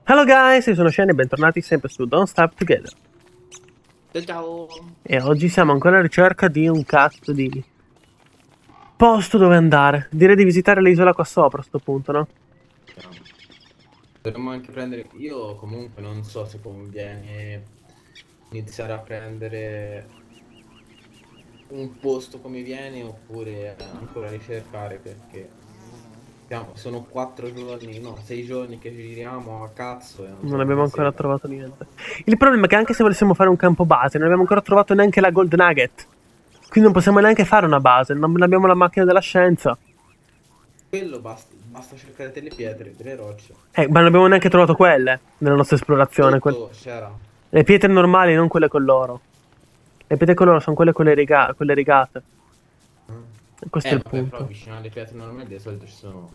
Hello guys, io sono Shane e bentornati sempre su Don't Starve Together. Ciao. E oggi siamo ancora alla ricerca di un cazzo di posto dove andare. Direi di visitare l'isola qua sopra a sto punto, no? Dovremmo anche prendere. Io comunque non so se conviene iniziare a prendere un posto come viene oppure ancora ricercare perché sono 4 giorni, no, 6 giorni che giriamo a cazzo e non Non troviamo abbiamo una ancora sega. trovato niente. Il problema è che anche se volessimo fare un campo base, non abbiamo ancora trovato neanche la Gold Nugget. Quindi non possiamo neanche fare una base, non abbiamo la macchina della scienza. Quello basta cercare delle pietre, delle rocce. Ma non abbiamo neanche trovato quelle nella nostra esplorazione. Sotto c'era. Le pietre normali, non quelle con l'oro. Le pietre con l'oro sono quelle con quelle rigate. E questo è il Vabbè, però punto. vicino alle pietre normali di solito ci sono.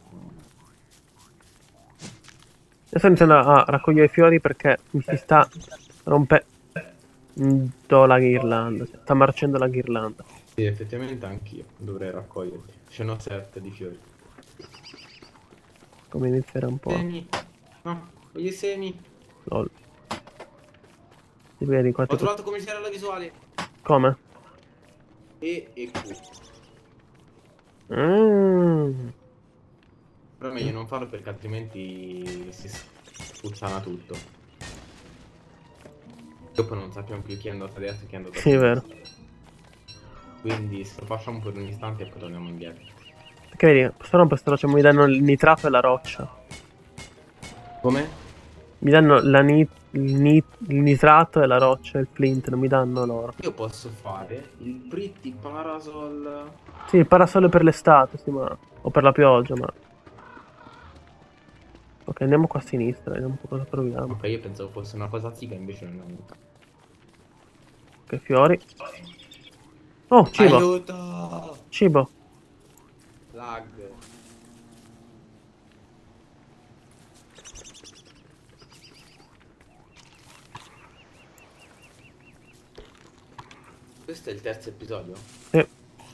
Io sto iniziando a raccogliere i fiori perché mi si sta rompendo la ghirlanda. Sta marcendo la ghirlanda. Sì, effettivamente anch'io dovrei raccoglierli. Ce n'ho 7 di fiori. Come iniziare un po'. Semi. No, voglio i semi. Lol. Ti vedi qua Ho tipo. trovato come c'era la visuale. Come? E Q. Mm. Però è meglio non farlo perché altrimenti si sputtana tutto. Dopo non sappiamo più chi è andato a destra e chi è andato a Sì, è vero. sinistra. Quindi se lo facciamo per un istante e poi torniamo indietro. Perché vedi, questo rompe sto roccia mi danno il nitrato e la roccia. Come? Mi danno il nitrato e la roccia, il flint, non mi danno l'oro. Io posso fare il Pretty Parasol. Sì, il parasole per l'estate, sì, ma. O per la pioggia, ma. Ok, andiamo qua a sinistra, vediamo un po' cosa troviamo. Ok, io pensavo fosse una cosa figa, invece non è un. Ok, fiori. Oh, cibo. Aiuto! Cibo. Lag. Questo è il terzo episodio? Sì.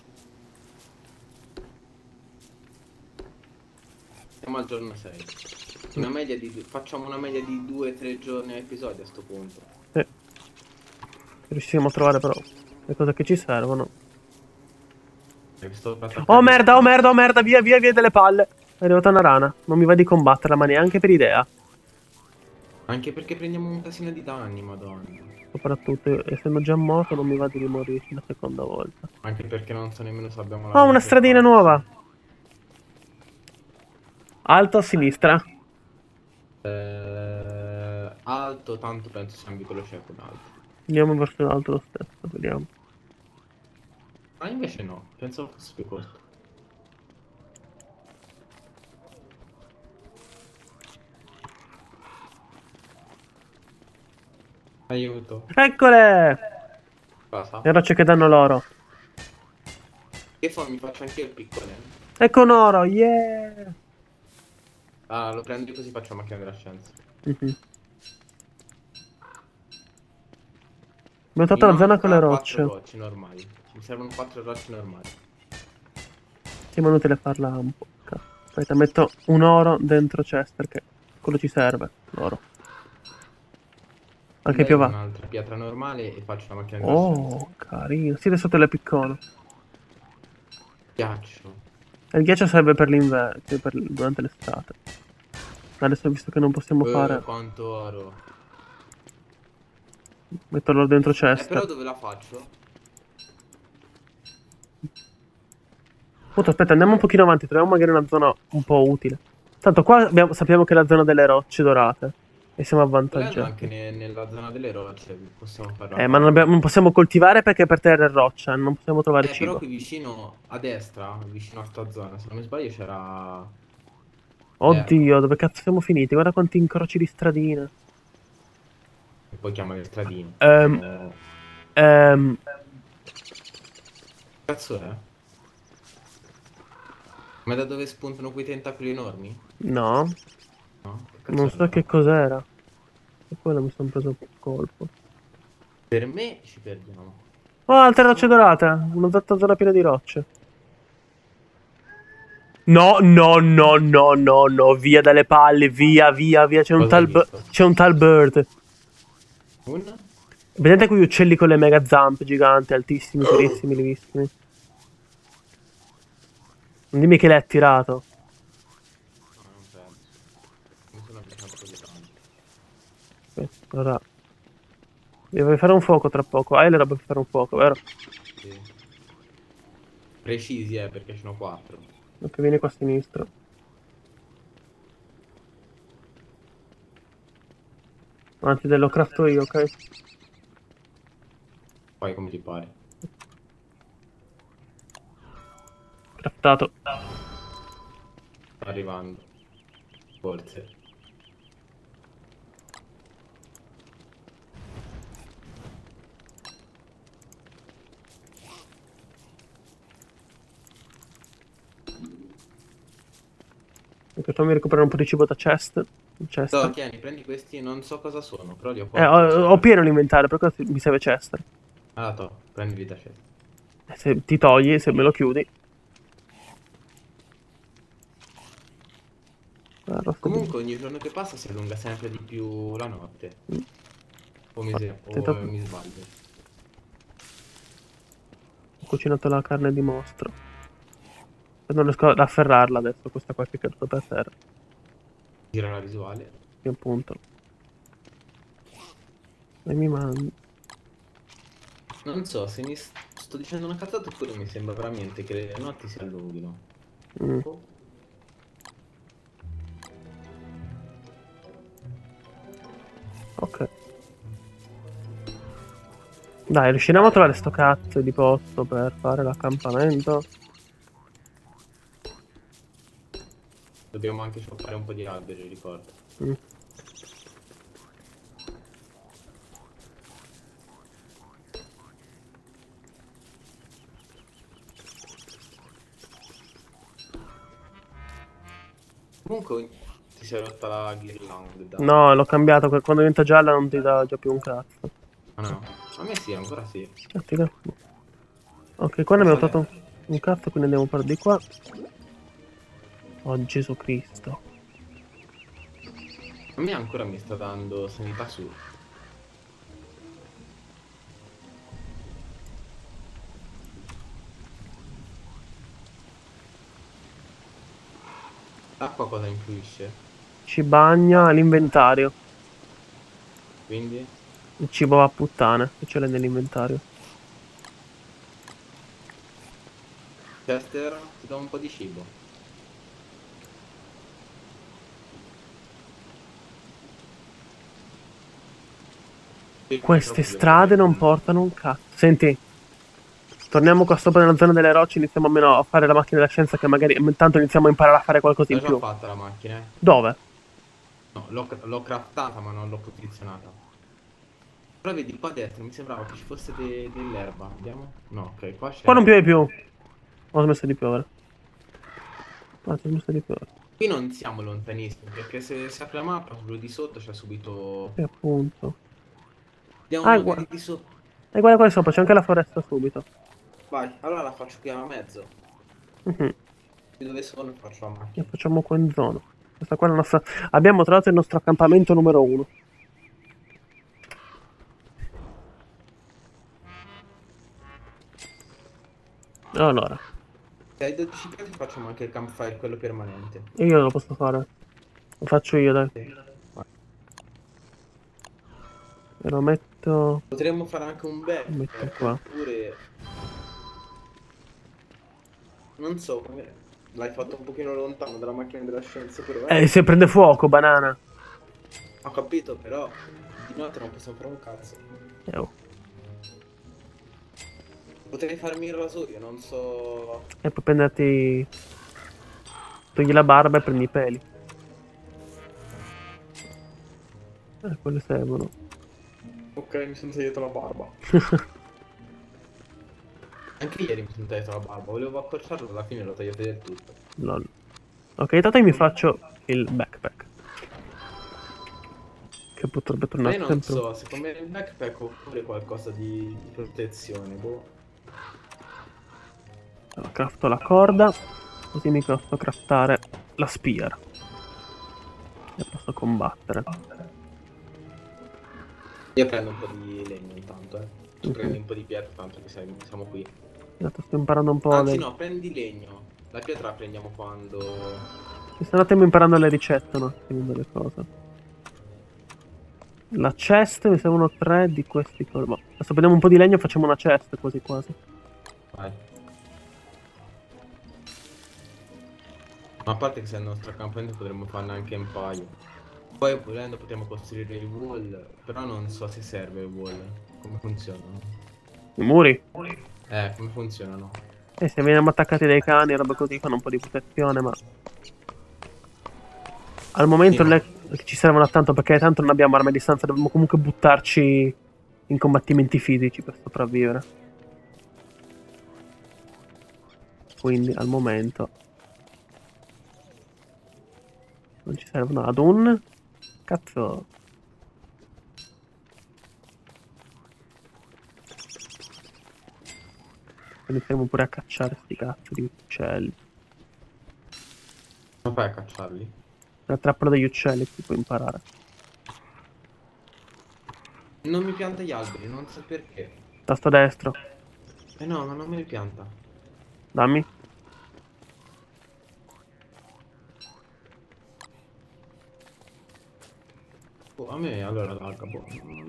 Siamo al giorno 6. Facciamo una media di 2-3 giorni a episodio a sto punto. Sì. Riusciremo a trovare però le cose che ci servono. Oh merda, oh merda, oh merda, via, via, via delle palle. È arrivata una rana. Non mi va di combatterla, ma neanche per idea. Anche perché prendiamo un casino di danni, madonna. Soprattutto, essendo già morto, non mi va di rimorirci una seconda volta. Anche perché non so nemmeno se abbiamo la Oh, una luce per stradina farci. nuova. Alto a sinistra. Alto, tanto penso sia un vicolo cieco in alto. Andiamo verso l'alto lo stesso, vediamo. Ah, invece no, pensavo fosse più corto. Aiuto. Eccole! Cosa? Le rocce che danno l'oro. Che fa? Mi faccio anche il piccolo. Ecco un oro, yeah! Ah, lo prendo così faccio macchina della scienza. Abbiamo trovato Mi la zona con le manca 4 rocce. rocce normali. Mi servono 4 rocce normali. Siamo inutile farla un po'. Aspetta, metto un oro dentro Chester, che quello ci serve, l'oro. Anche più va. Un'altra pietra normale e faccio la macchina della scienza. Oh, carino. Sì, adesso te le piccone. Ghiaccio. E il ghiaccio serve per l'inverno, durante l'estate. Adesso, visto che non possiamo fare, Quanto oro. metto l'oro dentro Però Chester. dove la faccio? Appunto, aspetta, andiamo un pochino avanti, troviamo magari una zona un po' utile. Tanto qua sappiamo che è la zona delle rocce dorate. E siamo Volendo avvantaggiati. anche nella zona delle rocce possiamo farla. Ma non possiamo coltivare perché per terra è roccia, non possiamo trovare Però cibo. qui vicino a destra, vicino a sta zona, se non mi sbaglio c'era. Oddio, dove cazzo siamo finiti? Guarda quanti incroci di stradine. Che poi chiamano le stradine. Ehm, Che ehm, cazzo è? Ma da dove spuntano quei tentacoli enormi? no, No? Che cazzo non è so allora? che cos'era. E quello mi sono preso un colpo. Per me ci perdiamo. Oh, altre rocce dorate. Una zona piena di rocce. No, no, no, no, no, no, via dalle palle, via, via, via. C'è un Cosa hai tal, visto? c'è un tal Bird. Un? Vedete quegli uccelli con le mega zampe giganti, altissimi, durissimi, livissimi. Non dimmi che l'hai attirato. No, non penso. Mi sono avvicinato così tanto. Aspetta, ora. Devo fare un fuoco tra poco. Hai le robe per fare un fuoco, vero? Sì. Precisi, perché ce n'ho 4. Ok, vieni qua a sinistra. Anzi, lo crafto io, ok? Poi come ti pare. Craftato. Sta arrivando. Forse. Ok, fammi recuperare un po' di cibo da chest. Chest. No, tieni, prendi questi, non so cosa sono, però li ho Ho, portati. ho pieno l'inventario, per questo mi serve chest. Allora, prendili da scelta. Se ti togli, se me lo chiudi. Comunque ogni giorno che passa si allunga sempre di più la notte. O mi, Attento. o mi sbaglio. Ho cucinato la carne di mostro. Non riesco ad afferrarla adesso, questa qua che è caduta per terra. Gira la visuale. Che appunto. E mi mandi. Non so se sto dicendo una cazzata oppure mi sembra veramente che le notti si allunghino. Mm. Oh. Ok. Dai, riusciremo a trovare sto cazzo di posto per fare l'accampamento? Dobbiamo anche fare un po' di alberi, ricordo. Mm. Comunque ti si è rotta la ghirlanda. No, l'ho cambiato, quando diventa gialla non ti dà già più un cazzo. Ah no, a me sì, ancora sì. Ok, qua ne abbiamo trovato un cazzo, quindi andiamo per di qua. Oh Gesù Cristo. A me ancora mi sta dando sanità su. L'acqua cosa influisce? Ci bagna l'inventario. Quindi? Il cibo va a puttane, che ce l'hai nell'inventario. Chester, ti do un po' di cibo. Queste strade non portano un cazzo. Senti, torniamo qua sopra nella zona delle rocce, iniziamo almeno a fare la macchina della scienza che magari intanto iniziamo a imparare a fare qualcosa L'ho in già più. fatta la macchina, eh. Dove? No, l'ho craftata ma non l'ho posizionata. Però vedi qua a destra, mi sembrava che ci fosse dell'erba. Vediamo? No, ok, qua c'è. Qua non piove più. Ho smesso di piovere. Ho smesso di piovere. Qui non siamo lontanissimi, perché se si apre la mappa, quello di sotto c'è subito. E appunto. Andiamo Ah, magari di sotto. E guarda qua sopra, c'è anche la foresta subito. Vai, allora la faccio qui a mezzo. Mhm. Qui dove sono faccio la E macchina. facciamo qua in zona. Questa qua è la nostra. Abbiamo trovato il nostro accampamento numero 1. Allora, Se hai 12 pietre facciamo anche il campfire, quello permanente. io lo posso fare. Lo faccio io, dai. Sì. Vai. E lo metto. Potremmo fare anche un Lo metto backpack, qua. oppure. Non so come. L'hai fatto un pochino lontano dalla macchina della scienza, però. Se prende fuoco, banana. Ho capito, però. Di notte non possiamo fare un cazzo. Oh. Potrei farmi il rasoio, non so. E poi prenderti. Togli la barba e prendi i peli. Quelle servono. Ok, mi sono tagliato la barba. Anche ieri mi sono tagliato la barba, volevo accorciarlo, alla fine l'ho tagliato del tutto. Lol. Ok, intanto io mi faccio il backpack. Che potrebbe Ma tornare io non sempre. so, secondo me il backpack oppure qualcosa di protezione, boh. Allora, crafto la corda. Così mi posso craftare la spear. E posso combattere. Io prendo un po' di legno intanto, Tu Mhm. prendi un po' di pietra, tanto che siamo qui. Esatto, sto imparando un po' Anzi le... no, prendi legno. La pietra la prendiamo quando... Mi sto un attimo imparando le ricette, no? Finendo le cose. La chest, mi servono 3 di questi cose. Boh, adesso prendiamo un po' di legno e facciamo una chest, quasi quasi. Vai. Ma a parte che se è il nostro accampamento potremmo farne anche un paio. Poi volendo potremmo costruire il wall, però non so se serve il wall. Come funzionano? I muri. Come funzionano? E se veniamo attaccati dai cani e roba così fanno un po' di protezione, ma... Al momento Sì, no. ci servono tanto perché tanto non abbiamo armi a distanza, dobbiamo comunque buttarci in combattimenti fisici per sopravvivere. Quindi al momento non ci servono ad un cazzo. Inizieremo pure a cacciare sti cazzo di uccelli. Come fai a cacciarli? La trappola degli uccelli si può imparare. Non mi pianta gli alberi, non so perché. Tasto destro, Eh no, ma non me li pianta. dammi. Oh, a me allora larga, boh.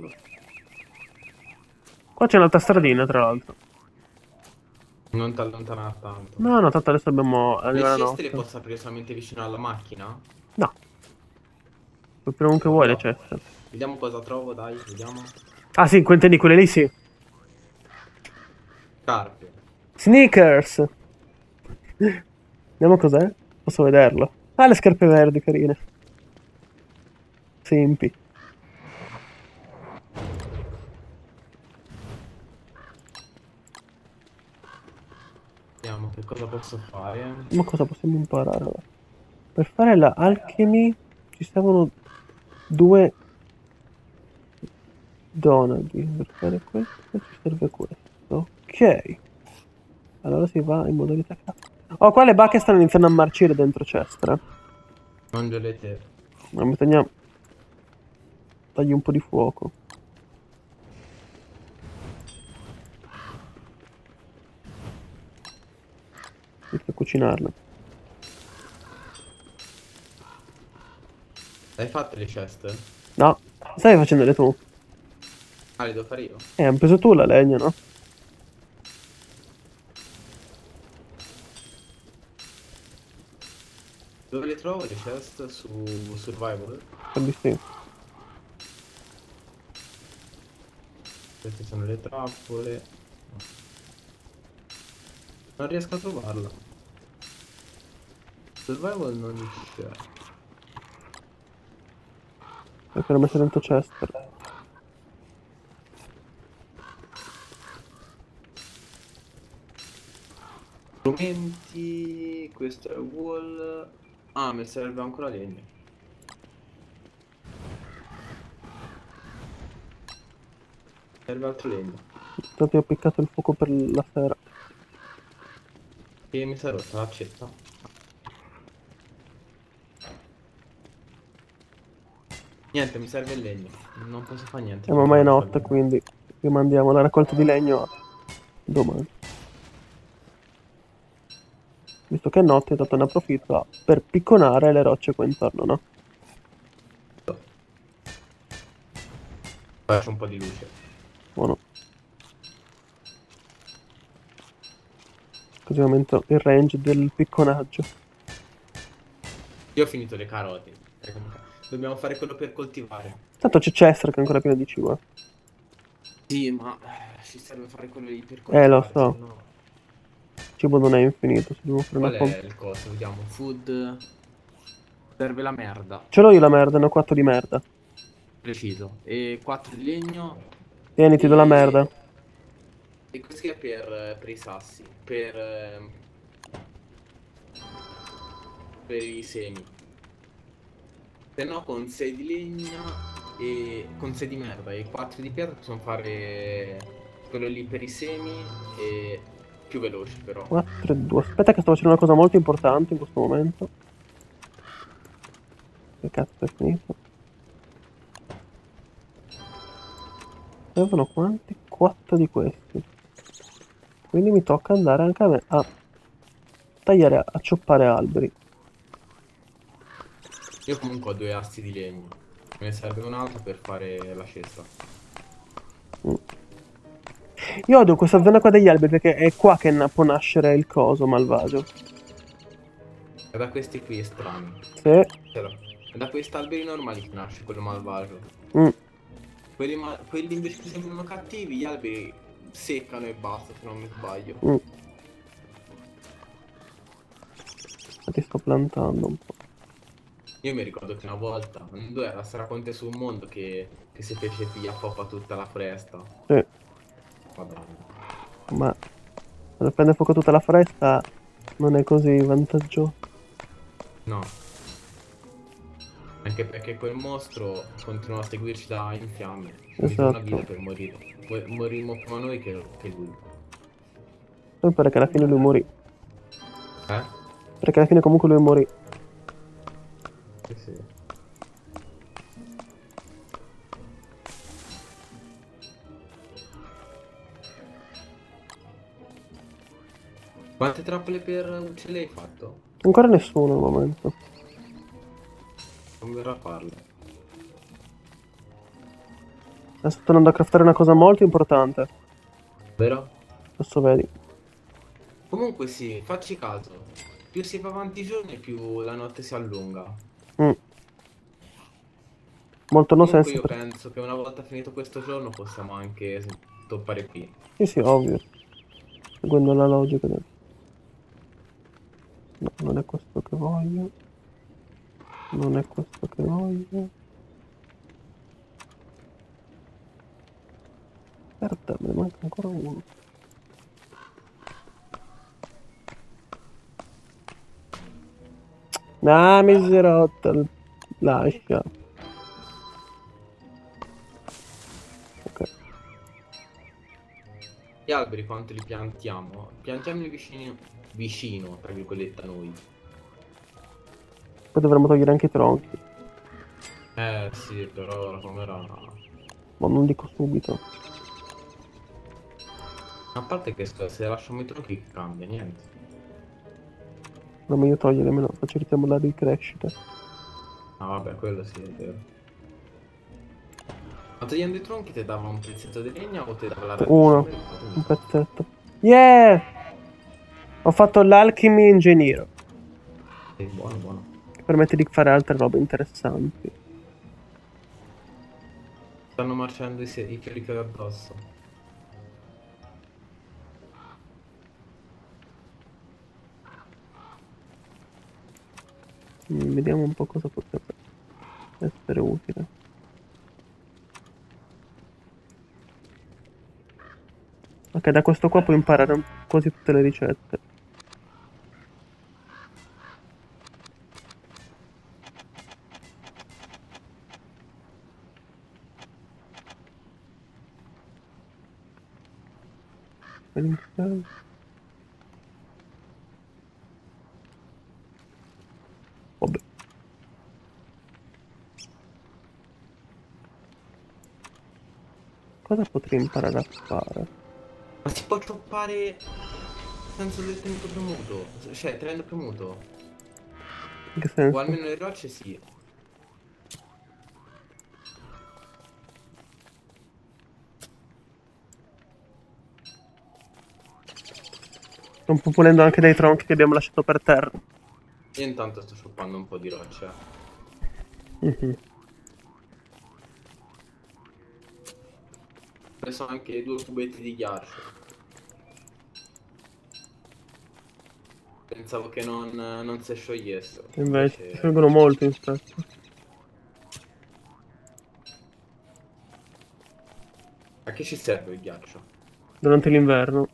Qua c'è un'altra stradina, tra l'altro. Non ti allontanare tanto. No, no, tanto adesso dobbiamo Le arrivare a ceste le notte. posso aprire solamente vicino alla macchina? No, puoi prendere comunque vuoi le No. ceste. Vediamo cosa trovo, dai, vediamo. Ah sì, intendi quelle lì sì. Scarpe. Sneakers! Vediamo cos'è. Posso vederlo. Ah, le scarpe verdi, carine. Sempi. Vediamo che cosa posso fare. Ma cosa possiamo imparare? Allora? Per fare la alchemy ci servono 2 donadi. Per fare questo ci serve questo. Ok. Allora si va in modalità craft. Oh, qua le bacche stanno iniziando a marcire dentro Chester. Mangio le te. Ma bisogna dargli un po' di fuoco. Inizio a cucinarle. Hai fatto le ceste? No, stai facendole tu? Ah, le devo fare io? Hai preso tu la legna, no? Dove le trovo le chest? Su Survival? Quindi sì. Queste sono le trappole. Non riesco a trovarla. Survival non c'è. Perché l'ho messa dentro Chester. Strumenti. Questo è wall. Ah, mi serve ancora legno. Serve altro legno. Infatti ho piccato il fuoco per la sera. E mi si è rotta l'accetta. Niente, mi serve il legno. Non posso fare niente. Ma ormai è notte, quindi rimandiamo la raccolta di legno a domani. Visto che è notte, tanto ne approfitto per picconare le rocce qua intorno, no? Faccio un po' di luce. Buono. Così aumento il range del picconaggio. Io ho finito le carote. Dobbiamo fare quello per coltivare. Tanto c'è Chester che è ancora pieno di cibo. Sì, ma ci serve fare quello lì per coltivare. Lo so. Sennò... Il cibo non è infinito, se devo fare Qual una è pompa. il coso? Vediamo. Food. Serve la merda. Ce l'ho io la merda, ne ho 4 di merda. Preciso. E 4 di legno. Tieni, ti do la merda. E questo è per i sassi. Per i semi. Se no con 6 di legna e con 6 di merda e 4 di pietra possiamo fare quello lì per i semi e più veloci però. 4 e 2. Aspetta che sto facendo una cosa molto importante in questo momento. Che cazzo è finito? Servono quanti? 4 di questi. Quindi mi tocca andare anche a me a tagliare, a cioppare alberi. Io comunque ho 2 assi di legno. Me ne serve un altro per fare la cesta. Mm. Io odio questa zona qua degli alberi perché è qua che può nascere il coso malvagio. E da questi qui strani. Sì. Però, è da questi alberi normali che nasce quello malvagio. Mm. Quelli invece che sembrano cattivi, gli alberi seccano e basta, se non mi sbaglio. Mm. Ti sto plantando un po'. Io mi ricordo che una volta, quando era Straconte sul mondo, che si fece via a tutta la foresta. Sì. Madonna. Ma quando prende fuoco tutta la foresta non è così vantaggioso. No. Anche perché quel mostro continuò a seguirci da in fiamme. Ci mise una vita Esatto. per morire. Morimmo prima noi che lui. Poi perché alla fine lui morì. Eh? Perché alla fine comunque lui morì. Sì, sì. Quante trappole per uccelli hai fatto? Ancora nessuno al momento. Non verrà a farlo. Adesso sto tornando a craftare una cosa molto importante. Vero? Adesso vedi. Comunque sì, facci caso. Più si va avanti i giorni, più la notte si allunga. Mm. Molto no Comunque senso io per... penso che una volta finito questo giorno possiamo anche toppare qui. Sì, sì, ovvio. Seguendo la logica del... No, non è questo che voglio. Non è questo che voglio. Aspetta, me ne manca ancora uno. Ah, miserotta. Lascia. Ok. Gli alberi quanto li piantiamo? Piantiamoli vicino, tra virgolette, a noi. Poi dovremmo togliere anche i tronchi. Sì, però la camera... Ma non dico subito. A parte che se lasciamo i tronchi cambia, niente. Non meglio togliere, almeno facilitiamo la ricrescita. Ah vabbè, quello sì, è vero. Ma togliendo i tronchi ti dava un pezzetto di legna o ti dava la radice? Uno. Un pezzetto. Yeah! Ho fatto l'Alchemy Engineer. Sì, buono, buono. Che permette di fare altre robe interessanti. Stanno marciando i fiori che ho addosso. Vediamo un po' cosa potrebbe essere utile. Ok, da questo qua puoi imparare quasi tutte le ricette. Vabbè. Cosa potrei imparare a fare? Ma si può choppare senza il tenuto premuto? Cioè, tenendo premuto? In che O senso? almeno le rocce sì. Sto un po' pulendo anche dei tronchi che abbiamo lasciato per terra. Io intanto sto choppando un po' di rocce. Mhm. Ho preso anche 2 cubetti di ghiaccio. Pensavo che non si sciogliessero. Invece ci sciolgono molto in fretta. A che ci serve il ghiaccio? Durante l'inverno.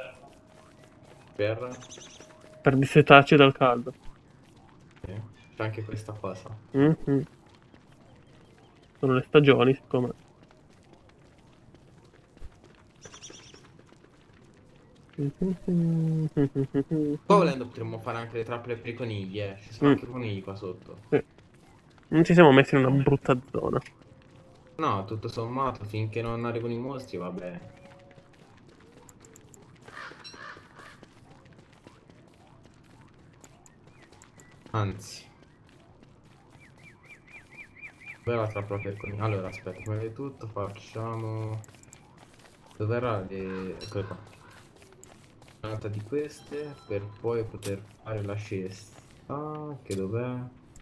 Per dissetarci dal caldo. C'è anche questa cosa. Mhm. Sono le stagioni, siccome. Qua volendo potremmo fare anche le trappole per i conigli, ci sono anche i conigli qua sotto. Sì. Non ci siamo messi in una brutta zona. No, tutto sommato, finché non arrivano i mostri va bene. Anzi. Dov'è la trappola per conigli? Allora, aspetta, prima di tutto facciamo... Dov'era le... Eccole qua. Un'altra di queste, per poi poter fare la cesta. Che dov'è?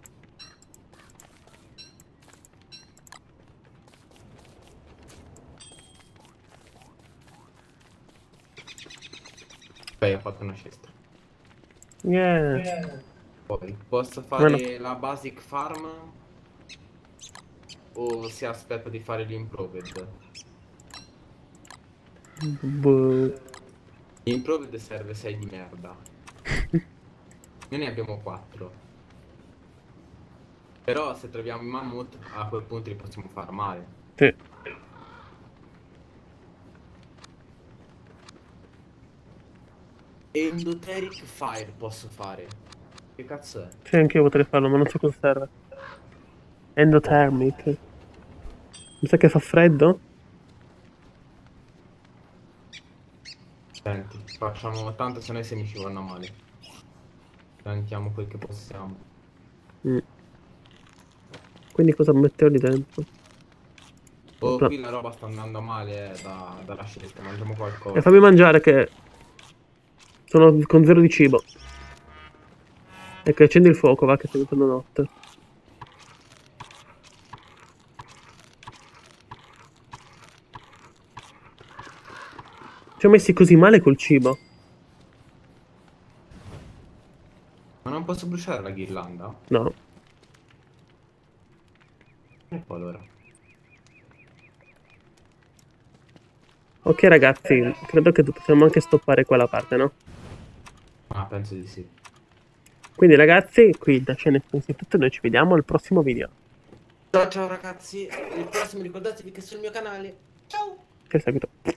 Ok, ho fatto una cesta. Yeah. Poi, posso fare la basic farm? O si aspetta di fare l'improved? Boh. L'improved serve 6 di merda. Noi ne abbiamo 4. Però se troviamo i mammut, a quel punto li possiamo farmare. Sì. Endoteric Fire posso fare. Che cazzo è? Sì, anche io potrei farlo, ma non so cosa serve. Endothermic. Mi sa che fa freddo? Senti, facciamo tanto se noi se mi ci vanno male. Tanchiamo quel che possiamo. Quindi cosa metterò lì dentro? Oh, No. qui la roba sta andando male dalla scelta, mangiamo E qualcosa. fammi mangiare che sono con 0 di cibo. Ecco, accendi il fuoco, va che sta diventando notte. Ci siamo messi così male col cibo. Ma non posso bruciare la ghirlanda? No. Ecco allora. Ok ragazzi, credo che possiamo anche stoppare qua la parte, no? Ah, penso di sì. Quindi ragazzi, qui da Scene Espense è tutto, noi ci vediamo al prossimo video. Ciao ciao ragazzi, il prossimo ricordatevi che sul mio canale. Ciao! Che seguito.